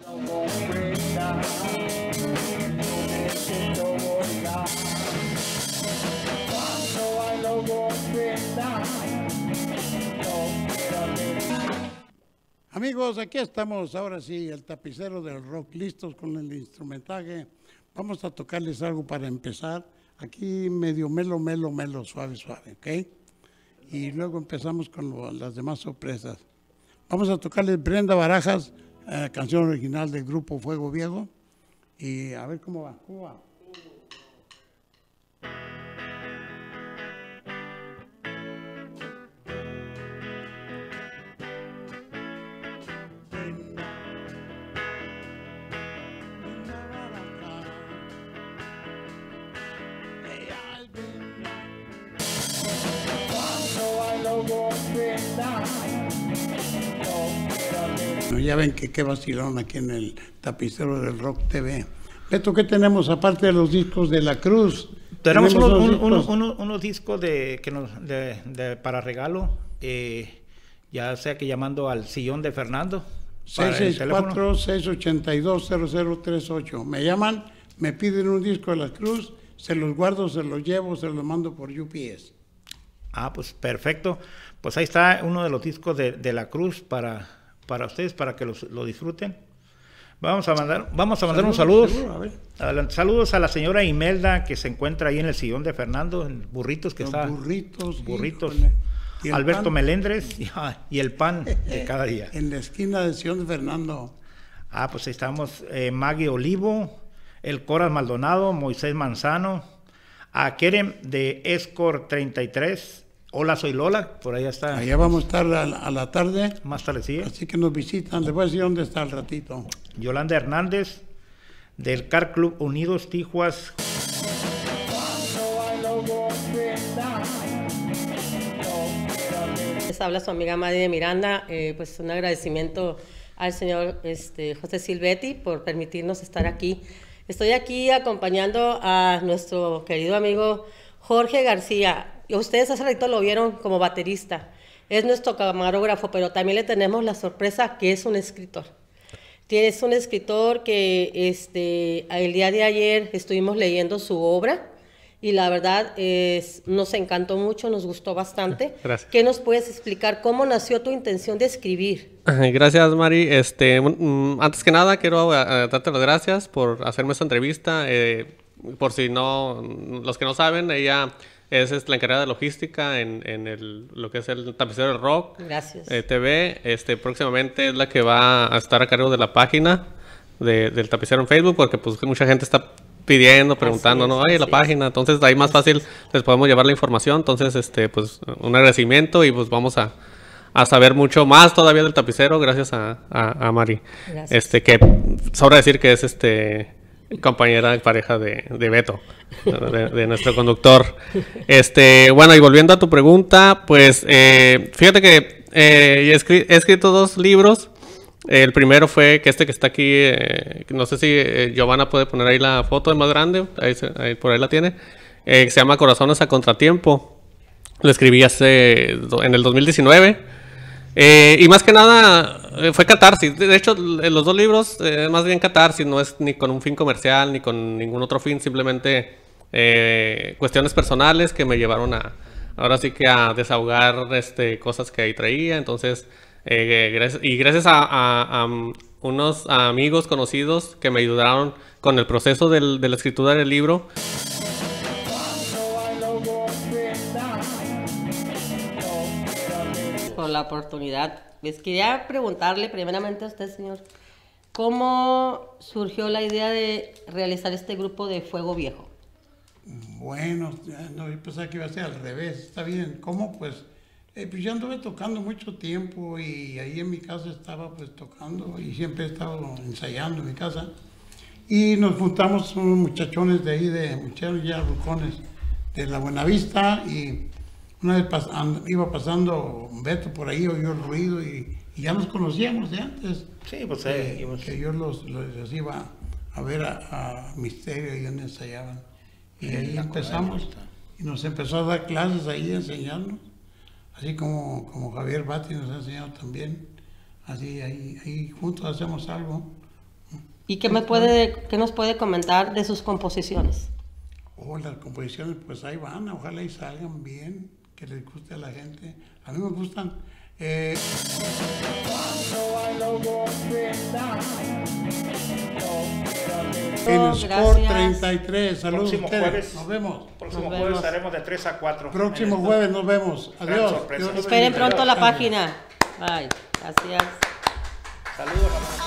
Amigos, aquí estamos, ahora sí, el tapicero del rock, listos con el instrumentaje. Vamos a tocarles algo para empezar. Aquí medio melo, suave, ¿ok? Y luego empezamos con las demás sorpresas. Vamos a tocarles Brenda Barajas, canción original del grupo Fuego Viejo. Y a ver cómo va. Ya ven que qué vacilón aquí en el tapicero del Rock TV. Beto, ¿qué tenemos aparte de los discos de La Cruz? Tenemos unos discos para regalo, ya sea que llamando al sillón de Fernando. 664-682-0038. Me llaman, me piden un disco de La Cruz, se los guardo, se los llevo, se los mando por UPS. Ah, pues perfecto. Pues ahí está uno de los discos de La Cruz para ustedes, para que lo disfruten. Vamos a mandar unos saludos. Saludos a la señora Imelda, que se encuentra ahí en el sillón de Fernando, en Burritos, que está. Burritos. Alberto pan? Melendres y el pan de cada día. En la esquina del sillón de Fernando. Ah, pues ahí estamos. Maggie Olivo, el Coras Maldonado, Moisés Manzano, a Kerem de Escor 33. Hola, soy Lola, por allá está. Allá vamos a estar a la tarde. Más tarde, sí. Así que nos visitan, les voy a decir dónde está al ratito. Yolanda Hernández, del Car Club Unidos Tijuas. Les habla su amiga Madi de Miranda, pues un agradecimiento al señor José Silvetti por permitirnos estar aquí. Estoy aquí acompañando a nuestro querido amigo Jorge García. Ustedes hace ratito lo vieron como baterista, es nuestro camarógrafo, pero también le tenemos la sorpresa que es un escritor. Es un escritor que el día de ayer estuvimos leyendo su obra y la verdad nos encantó mucho, nos gustó bastante. Gracias. ¿Qué nos puedes explicar? ¿Cómo nació tu intención de escribir? Gracias, Mari. Antes que nada quiero darte las gracias por hacerme esta entrevista. Por si no, los que no saben, ella es la encargada de logística en lo que es el tapicero del rock. Gracias. TV. Próximamente es la que va a estar a cargo de la página del tapicero en Facebook, porque pues mucha gente está pidiendo, preguntando, ¿no? Oye, la página. Entonces, de ahí más fácil les podemos llevar la información. Entonces, pues un agradecimiento y pues vamos a saber mucho más todavía del tapicero gracias a Mari. Gracias. Que sobra decir que es compañera, pareja de Beto, de nuestro conductor. Bueno, y volviendo a tu pregunta, pues fíjate que he escrito 2 libros. El primero fue que está aquí, no sé si Giovanna puede poner ahí la foto de más grande, por ahí la tiene, se llama Corazones a Contratiempo. Lo escribí en el 2019. Y más que nada fue catarsis. De hecho, los 2 libros es más bien catarsis, no es ni con un fin comercial ni con ningún otro fin, simplemente cuestiones personales que me llevaron ahora sí que a desahogar cosas que ahí traía. Entonces, gracias a unos amigos conocidos que me ayudaron con el proceso de la escritura del libro. Por la oportunidad. Les quería preguntarle primeramente a usted, señor, ¿cómo surgió la idea de realizar este grupo de Fuego Viejo? Bueno, no, yo pensaba que iba a ser al revés. Está bien. ¿Cómo? Pues yo anduve tocando mucho tiempo y ahí en mi casa estaba pues tocando y siempre he estado ensayando en mi casa. Y nos juntamos unos muchachones de ahí, muchachos ya rucones, de la Buenavista, y una vez iba pasando Beto por ahí, oyó el ruido y ya nos conocíamos de antes. Sí, pues que yo los iba a ver a Misterio y donde ensayaban. Y ahí empezamos y nos empezó a dar clases ahí, enseñarnos, así como Javier Bati nos ha enseñado también. Así ahí juntos hacemos algo ¿Y qué nos puede comentar de sus composiciones? Las composiciones, pues ahí van, ojalá y salgan bien, que les guste a la gente. A mí me gustan. En Score 33, saludos a ustedes. Jueves, nos vemos. Próximo jueves estaremos de 3 a 4. Próximo jueves nos vemos. Adiós. Sorpresa. Esperen pronto la página. Bye. Gracias. Saludos a